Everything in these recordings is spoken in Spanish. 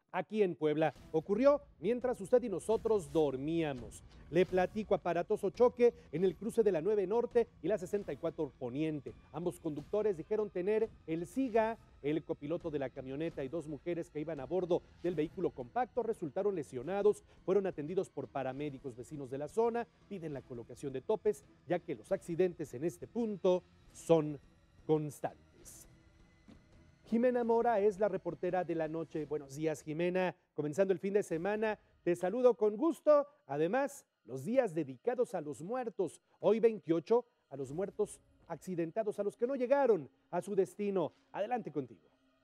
aquí en Puebla. Ocurrió mientras usted y nosotros dormíamos. Le platico: aparatoso choque en el cruce de la 9 Norte y la 64 Poniente. Ambos conductores dijeron tener el SIGA. El copiloto de la camioneta y dos mujeres que iban a bordo del vehículo compacto resultaron lesionados, fueron atendidos por paramédicos. Vecinos de la zona piden la colocación de topes, ya que los accidentes en este punto son constantes. Jimena Mora es la reportera de la noche. Buenos días, Jimena. Comenzando el fin de semana, te saludo con gusto. Además, los días dedicados a los muertos. Hoy 28, a los muertos accidentados, a los que no llegaron a su destino. Adelante contigo.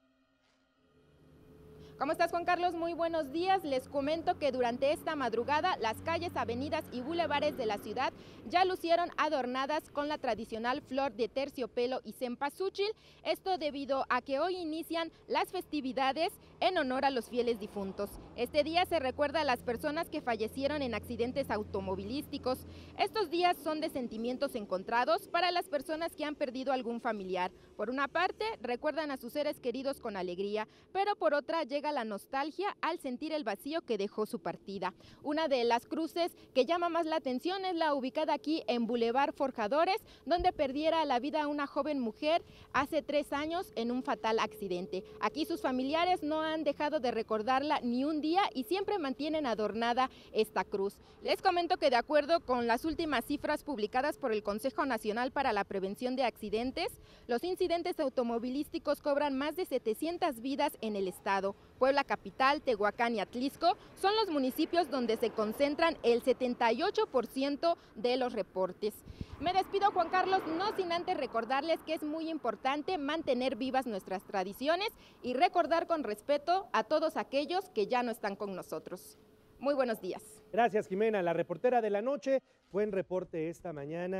¿Cómo estás, Juan Carlos? Muy buenos días. Les comento que durante esta madrugada las calles, avenidas y bulevares de la ciudad ya lucieron adornadas con la tradicional flor de terciopelo y cempasúchil. Esto debido a que hoy inician las festividades en honor a los fieles difuntos. Este día se recuerda a las personas que fallecieron en accidentes automovilísticos. Estos días son de sentimientos encontrados para las personas que han perdido algún familiar. Por una parte, recuerdan a sus seres queridos con alegría, pero por otra llega la nostalgia al sentir el vacío que dejó su partida. Una de las cruces que llama más la atención es la ubicada aquí en Boulevard Forjadores, donde perdiera la vida una joven mujer hace 3 años en un fatal accidente. Aquí sus familiares no han dejado de recordarla ni un día y siempre mantienen adornada esta cruz. Les comento que de acuerdo con las últimas cifras publicadas por el Consejo Nacional para la Prevención de Accidentes, los incidentes automovilísticos cobran más de 700 vidas en el estado. Puebla Capital, Tehuacán y Atlixco son los municipios donde se concentran el 78% de los reportes. Me despido, Juan Carlos, no sin antes recordarles que es muy importante mantener vivas nuestras tradiciones y recordar con respeto a todos aquellos que ya no están con nosotros. Muy buenos días. Gracias, Jimena, la reportera de la noche. Buen reporte esta mañana.